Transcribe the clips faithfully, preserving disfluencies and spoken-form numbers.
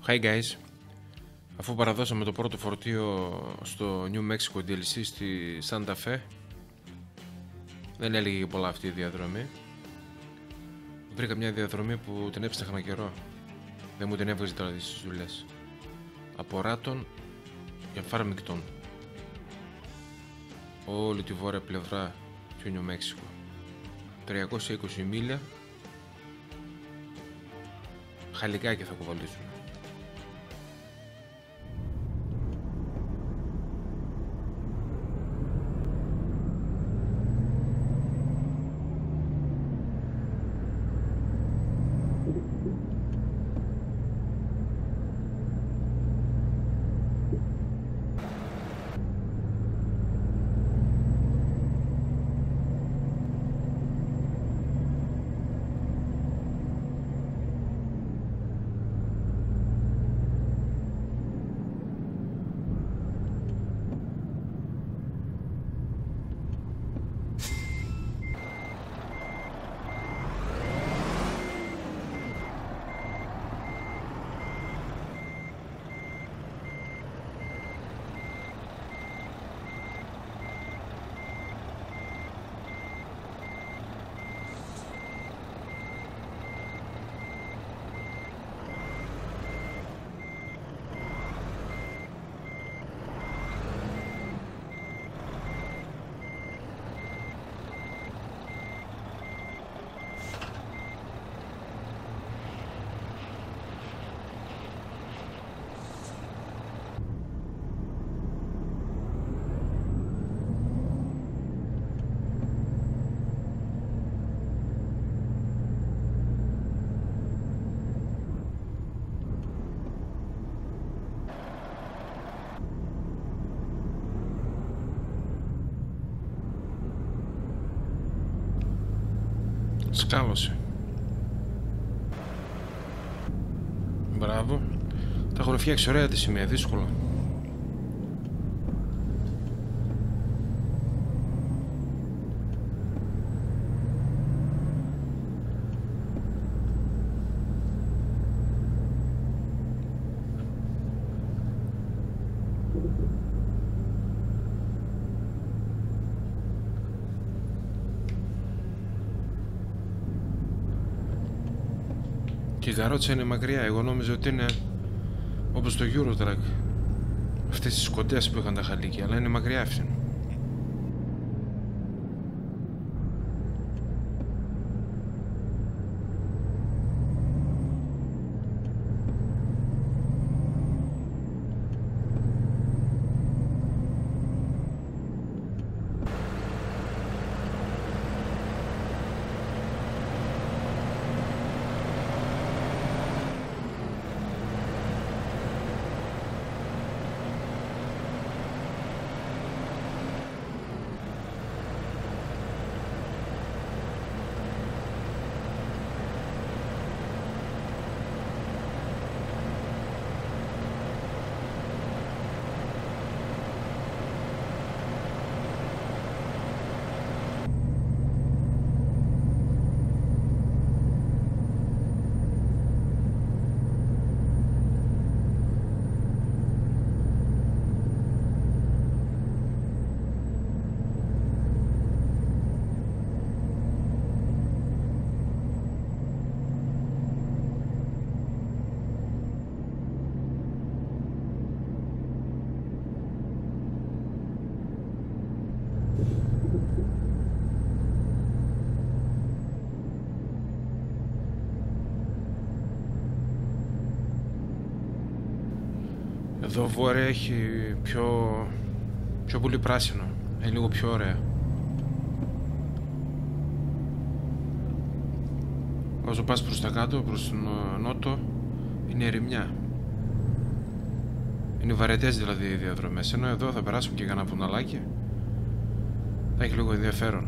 Hi guys, αφού παραδώσαμε το πρώτο φορτίο στο New Mexico ντι ελ σι στη Santa Fe, δεν έλεγε και πολλά αυτή η διαδρομή. Βρήκα μια διαδρομή που την έψαχνα καιρό, δεν μου την έβγαζε τώρα στις δουλειές. Από Ράτον για Φάρμιγκτον, όλη τη βόρεια πλευρά του New Mexico, τριακόσια είκοσι μίλια, χαλικάκι θα κουβαλήσουμε. Σκάλωσε. Μπράβο. Τα έχουν φτιάξει ωραία τη σημαία, δύσκολα. Και η καρότσα είναι μακριά, εγώ νόμιζα ότι είναι όπως το Eurotrack, αυτές τις κοντές που είχαν τα χαλίκια, αλλά είναι μακριά αυτή. Εδώ βόρεια έχει πιο, πιο πολύ πράσινο, είναι λίγο πιο ωραία. Όσο πας προς τα κάτω, προς τον νότο, είναι ερημιά. Είναι βαρετές δηλαδή οι διαδρομές, ενώ εδώ θα περάσουμε και κανένα βουναλάκι. Θα έχει λίγο ενδιαφέρον.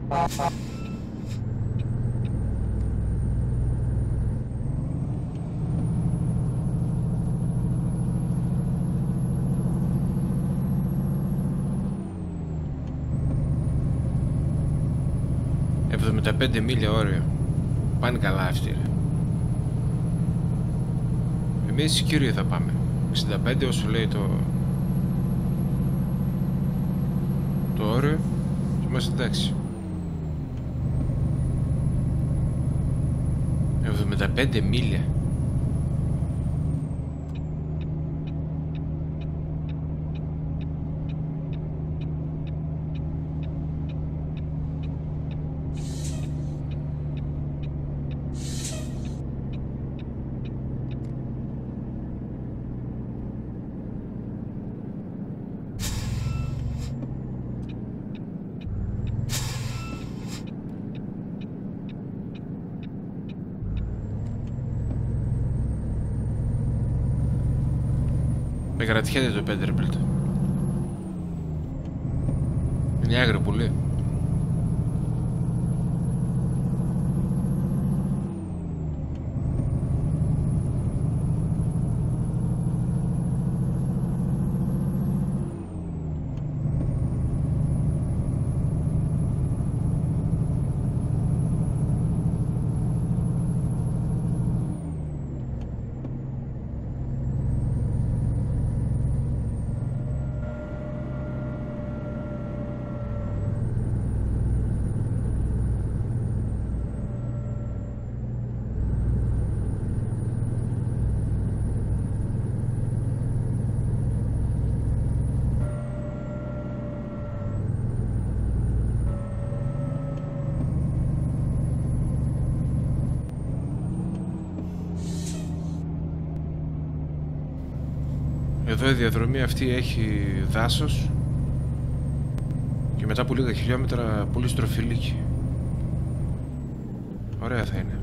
εβδομήντα πέντε μίλια όριο. Πάνε καλά αυτοί, ρε. Εμείς κύριοι θα πάμε εξήντα πέντε όσο λέει το το όριο και είμαστε εντάξει. εβδομήντα πέντε μίλια. Με κρατιέται το Πέντερμπιλτ. Είναι άγριο πουλί. Εδώ η διαδρομή αυτή έχει δάσος και μετά από λίγα χιλιόμετρα πολύ στροφιλίκι. Ωραία θα είναι.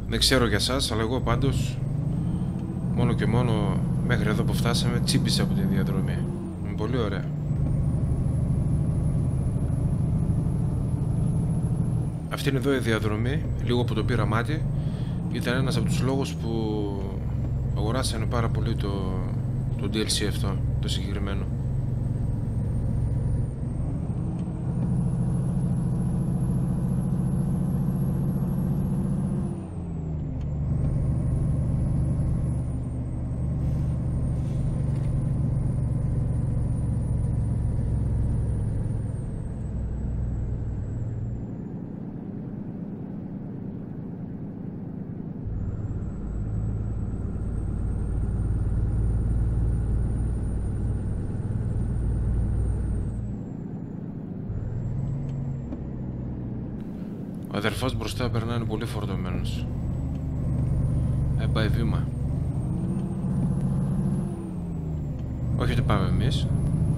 Δεν ξέρω για σας, αλλά εγώ πάντως μόνο και μόνο μέχρι εδώ που φτάσαμε τσίπησα από την διαδρομή. Είναι πολύ ωραία. Αυτή είναι εδώ η διαδρομή, λίγο που το πήρα μάτι, ήταν ένας από τους λόγους που αγοράσανε πάρα πολύ το, το ντι ελ σι αυτό, το συγκεκριμένο. Ο αδερφός μπροστά περνάει πολύ φορτωμένος. Ε, πάει βήμα. Όχι ότι πάμε εμείς.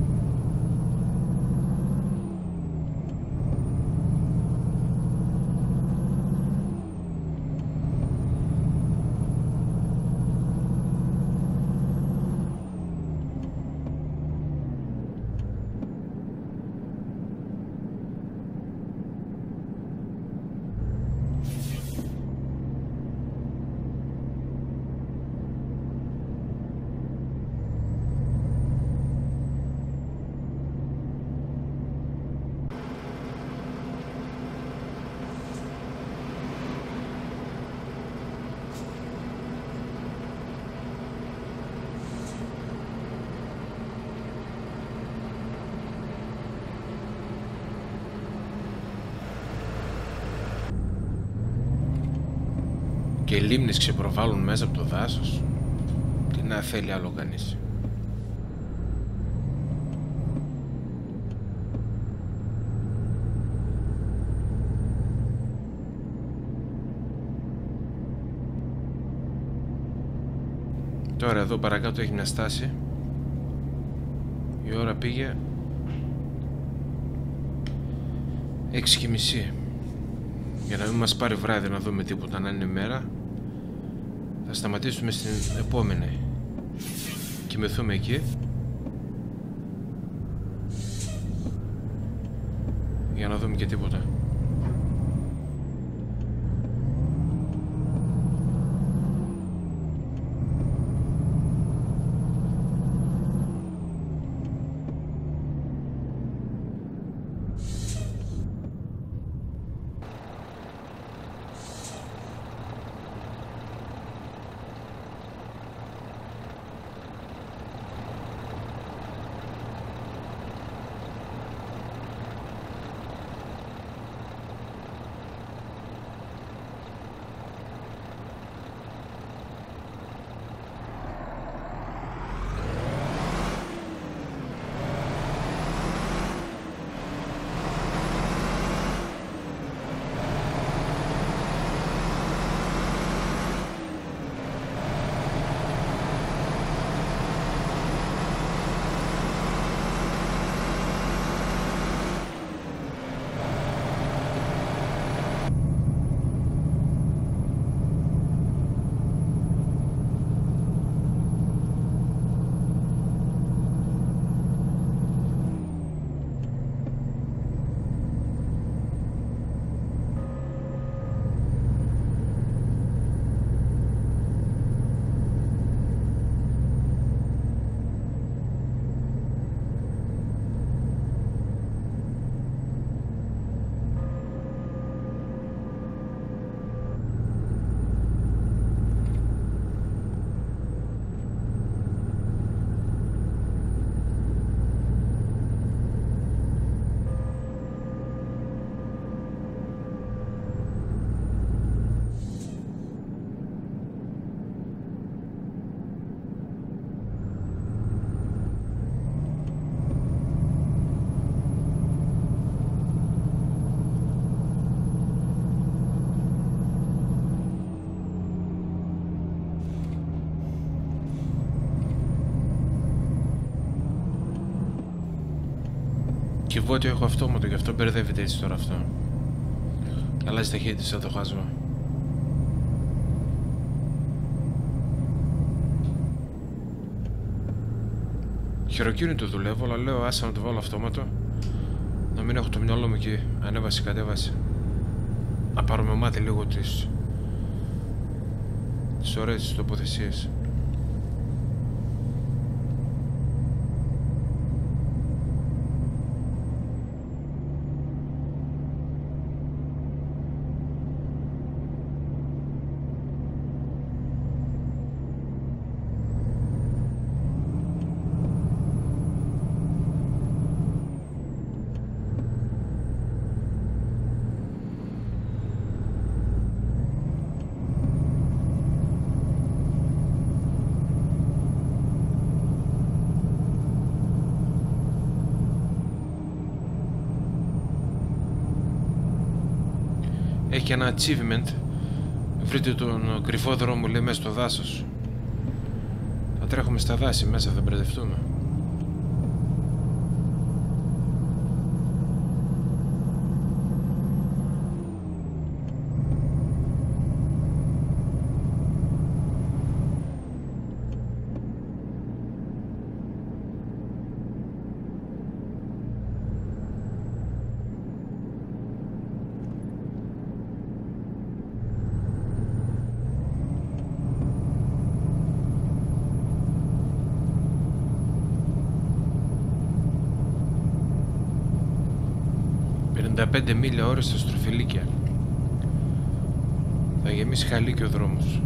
Και οι λίμνες ξεπροβάλλουν μέσα από το δάσος. Τι να θέλει άλλο κανείς. Τώρα εδώ παρακάτω έχει μια στάση. Η ώρα πήγε έξι και μισή. Για να μην μας πάρει βράδυ να δούμε τίποτα, να είναι μέρα, θα σταματήσουμε στην επόμενη. Κοιμηθούμε εκεί για να δούμε και τίποτα. Κυβότιο έχω αυτόματο, γι' αυτό μπερδεύεται έτσι τώρα αυτό. Αλλάζει ταχύτητα σαν το χάσμα. χειροκίνητο δουλεύω, αλλά λέω άσε να το βάλω αυτόματο. Να μην έχω το μυαλό μου εκεί. Ανέβασε, κατέβασε. Να πάρουμε μάτι λίγο τις τις ωραίες τις τοποθεσίες. Έχει ένα achievement. Βρείτε τον κρυφό δρόμο, λέει, μέσα στο δάσος. Θα τρέχουμε στα δάση μέσα, θα μπερδευτούμε. πενήντα πέντε μίλια ώρες στα στροφιλίκια. Θα γεμίσει χαλίκι ο δρόμος.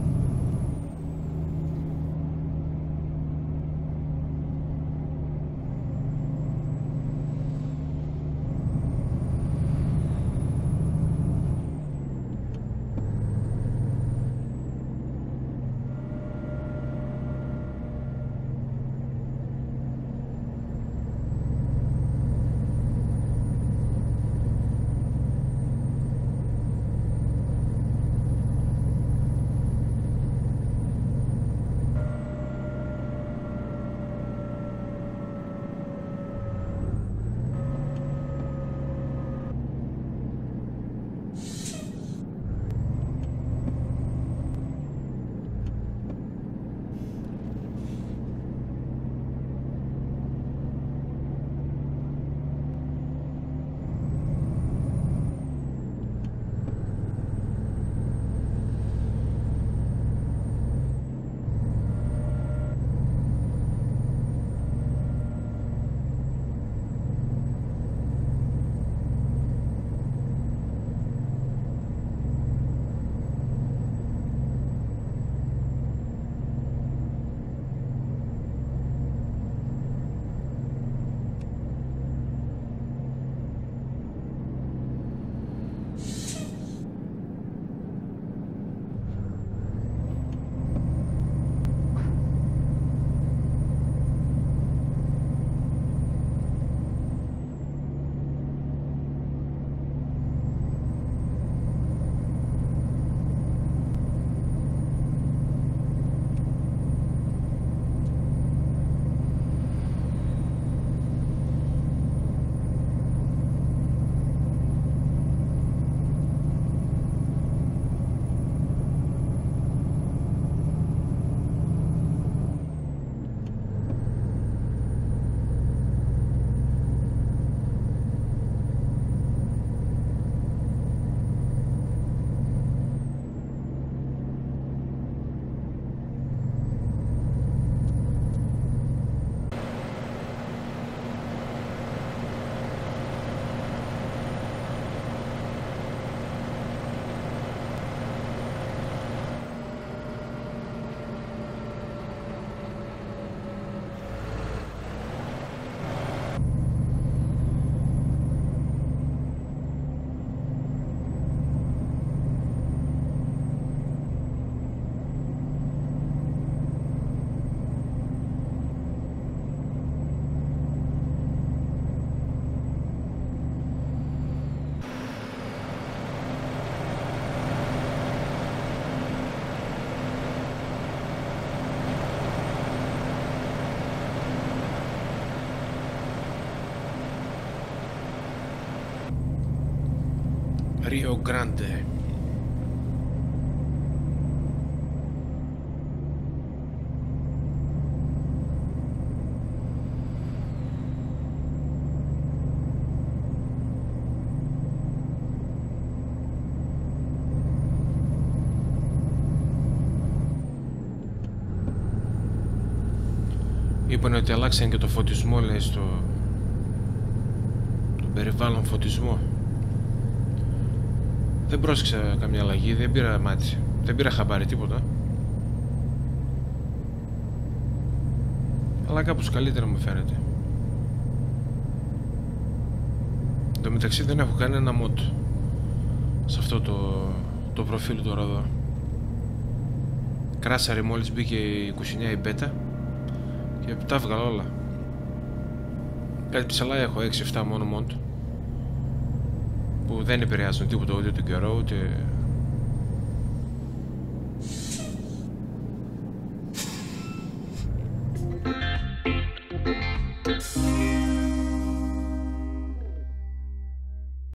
Rio Grande. Είπανε ότι αλλάξαν και το φωτισμό, λέει, στο το περιβάλλον φωτισμό. Δεν πρόσεξα καμιά αλλαγή, δεν πήρα μάτι, δεν πήρα χαμπάρι τίποτα. Αλλά κάπως καλύτερα μου φαίνεται. Εν τω μεταξύ δεν έχω κανένα mod σε αυτό το, το προφίλ τώρα εδώ. Κράσαρε μόλις μπήκε η είκοσι εννιά η beta και τα έβγαλα όλα. Κάτι ψηλά έχω έξι εφτά μόνο mod που δεν επηρεάζουν τίποτα, ούτε τον καιρό ούτε...